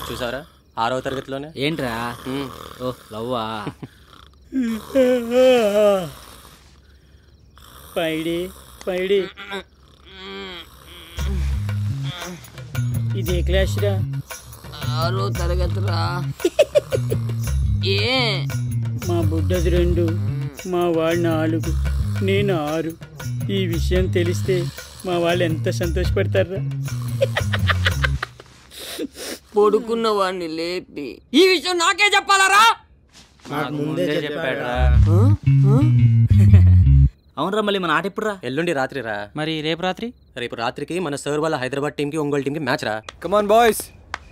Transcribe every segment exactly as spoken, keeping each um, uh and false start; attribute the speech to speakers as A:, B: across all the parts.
A: చూసారా ఆరవ తరగతిలోనే.
B: ఏంట్రా? ఓ లవ్వా?
C: పైడి పైడి ఇదే క్లాస్ రా?
B: ఆరో తరగతిరా. ఏ
C: మా బుడ్డది రెండు, మా వాడు నాలుగు, నేను ఆరు. ఈ విషయం తెలిస్తే మా వాళ్ళు ఎంత సంతోషపడతారా?
B: పడుకున్న వాడిని లేపి ఈ విషయం నాకే చెప్పాలరా? అవునరా, మళ్ళీ మన ఆట ఎప్పుడురా?
A: ఎల్లుండి రాత్రి రా.
D: మరి రేపు రాత్రి?
A: రేపు రాత్రికి మన సర్ వాళ్ళ హైదరాబాద్ టీంకి ఒంగోలు టీంకి మ్యాచ్ రా.
E: Come on boys.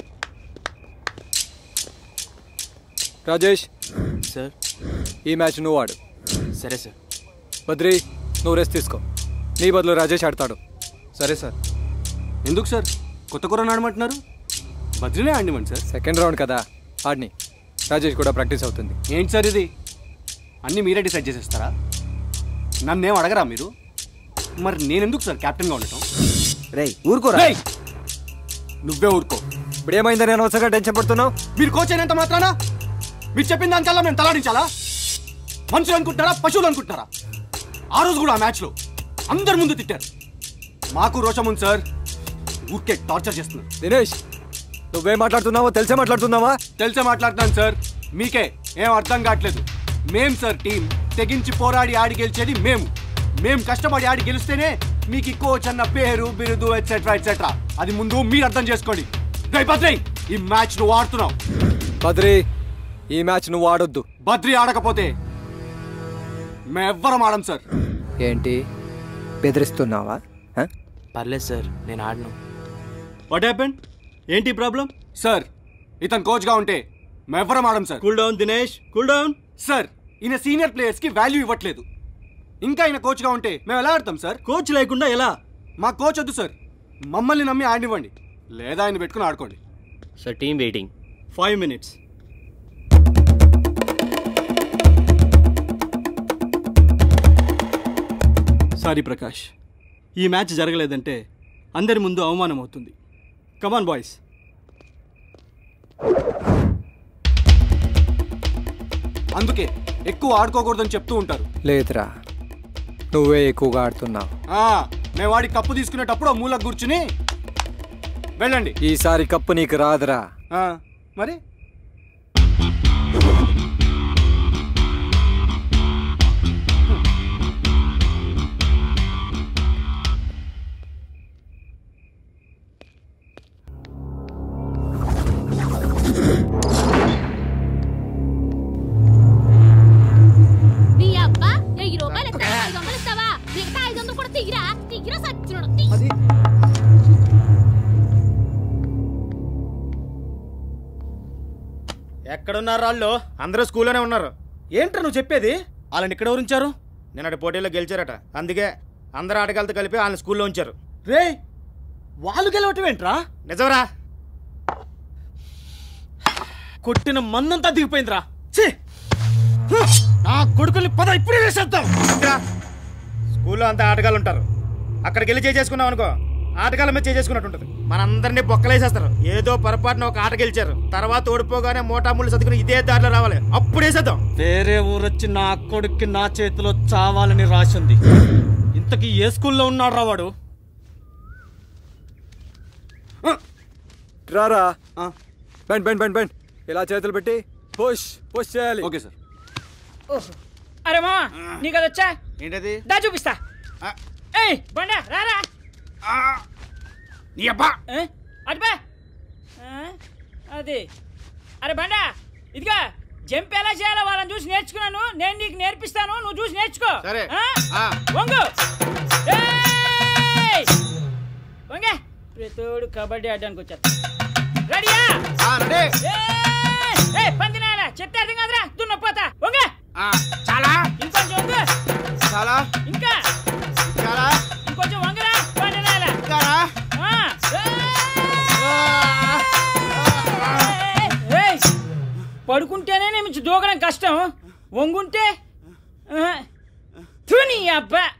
E: రాజేష్
A: సార్,
E: ఈ మ్యాచ్ నువ్వు ఆడు.
A: సరే సార్.
E: బద్రి, నువ్వు రెస్ట్ తీసుకో. నీ బదులు రాజేష్ ఆడతాడు.
F: సరే సార్. ఎందుకు సార్ కొత్త కూర ఆడమంటున్నారు? బద్రినే ఆడిమండి సార్.
E: సెకండ్ రౌండ్ కదా, ఆడిని. రాజేష్ కూడా ప్రాక్టీస్ అవుతుంది.
F: ఏంటి సార్ ఇది? అన్నీ మీరే డిసైడ్ చేసేస్తారా? నన్నేం అడగరా మీరు? మరి నేనెందుకు సార్ కెప్టెన్గా ఉండటం?
E: రేయ్ ఊరుకోరా.
F: నువ్వే ఊరుకో.
E: ఇప్పుడు ఏమైందని అనవసరంగా టెన్షన్ పడుతున్నావు?
F: మీరు కోచ్ అయినంత మాత్రానా మీరు చెప్పిన దానికల్లా మేము తలాడించాలా? మనుషులు అనుకుంటారా, పశువులు అనుకుంటారా? ఆ రోజు కూడా ఆ మ్యాచ్లో అందరి ముందు తిట్టారు. మాకు రోషం ఉంది సార్. ఊరికే టార్చర్ చేస్తున్నారు.
E: దినేష్, నువ్వేం మాట్లాడుతున్నావో తెలిసే మాట్లాడుతున్నావా?
F: తెలిసే మాట్లాడుతున్నాను సార్. మీకే ఏం అర్థం కావట్లేదు. మేం సార్ టీం తెగించి పోరాడి ఆడి గెలిచేది మేము. మేం కష్టపడి ఆడి గెలిస్తేనే మీకు కోచ్ అన్న పేరు, బిరుదు ఎట్సెట్రా ఎట్సెట్రా. అది ముందు మీరు అర్థం చేసుకోండి. రేయ్ బద్రి, ఈ మ్యాచ్ నువ్వు ఆడుతున్నావు.
E: బద్రి, ఈ మ్యాచ్ నువ్వు ఆడొద్దు.
F: బద్రి ఆడకపోతే మేమెవ్వరం ఆడం సార్.
E: ఏంటి బెదిరిస్తున్నావా?
A: పర్లేదు సార్, నేను ఆడను.
G: What happened? ఏంటి ప్రాబ్లం?
F: సార్, ఇతను కోచ్గా ఉంటే మేమెవ్వరం ఆడం సార్.
G: Cool down Dinesh, cool down.
F: Sir, ఈయన సీనియర్ ప్లేయర్స్కి వాల్యూ ఇవ్వట్లేదు. ఇంకా ఈయన కోచ్గా ఉంటే మేము ఎలా ఆడతాం సార్?
G: కోచ్ లేకుండా ఎలా?
F: మా కోచ్ వద్దు సార్. మమ్మల్ని నమ్మి ఆడినివ్వండి, లేదా ఆయన పెట్టుకుని ఆడుకోండి.
A: Sir, team waiting.
G: Five minutes. Sorry Prakash, ఈ మ్యాచ్ జరగలేదంటే అందరి ముందు అవమానం అవుతుంది. Come on boys.
F: అందుకే ఎక్కువ ఆడుకోకూడదని చెప్తూ ఉంటారు.
E: లేదురా, నువ్వే ఎక్కువగా ఆడుతున్నావు.
F: మేము వాడి కప్పు తీసుకునేటప్పుడు మూలకు కూర్చుని వెళ్ళండి.
E: ఈసారి కప్పు నీకు రాదురా.
F: మరి
H: ఎక్కడున్నారు వాళ్ళు? అందరూ స్కూల్లోనే ఉన్నారు. ఏంట్రా నువ్వు చెప్పేది? వాళ్ళని ఇక్కడ ఉంచారు. నిన్నటి పోటీలో గెలిచారట, అందుకే అందరు ఆటగాళ్ళతో కలిపి వాళ్ళని స్కూల్లో ఉంచారు. రే, వాళ్ళు గెలవటం ఏంట్రా? నిజమరా? కొట్టిన మందంతా దిగిపోయిందిరా. నా కొడుకుని పద ఇప్పుడే వేసేద్దాం. స్కూల్లో అంతా ఆటగాళ్ళు ఉంటారు. అక్కడికి వెళ్ళి చేసుకున్నాం అనుకో, ఆటగాళ్ళ మీద చేసుకున్నట్టు ఉంటుంది. మనందరినీ బొక్కలేసేస్తారు. ఏదో పొరపాటున ఒక ఆట గెలిచారు, తర్వాత ఓడిపోగానే మోటాముళ్ళు సర్దుకుని ఇదే దారిలో రావాలి, అప్పుడు వేసేద్దాం.
G: వేరే ఊరొచ్చి నా కొడుక్కి నా చేతిలో చావాలని రాసింది. ఇంతకీ ఏ స్కూల్లో ఉన్నాడు రా వాడు?
E: రారా, బెండ్ బెండ్ బెండ్ బెండ్. ఇలా చేతులు పెట్టి పుష్ పుష్ చేయాలి.
F: Okay sir.
C: అరే మామా, నీకు అది వచ్చా?
H: ఏంటది?
C: దా చూపిస్తా. ఏయ్ బండా, రారా.
H: నీ అబ్బా
C: అటుపా. అది అరే బండా, ఇదిగా జంప్ ఎలా చేయాలో వాళ్ళని చూసి నేర్చుకున్నాను. నేను నీకు నేర్పిస్తాను, నువ్వు చూసి నేర్చుకో.
H: సరే.
C: వంగు వంగే. ప్రతోడు కబడ్డీ ఆడడానికి వచ్చారు. రెడీయా? పందినారా చెప్తే అర్థం కాదురా, దున్నపోతా. వంగే.
H: చాలా
C: ఇంకొంచెం వంగు.
H: చాలా
C: ఇంకా
H: చాలా
C: ఇంకొంచెం వంగరా. పందినారా పడుకుంటేనే నుంచి దూకడం కష్టం, వంగుంటే తుని అబ్బా.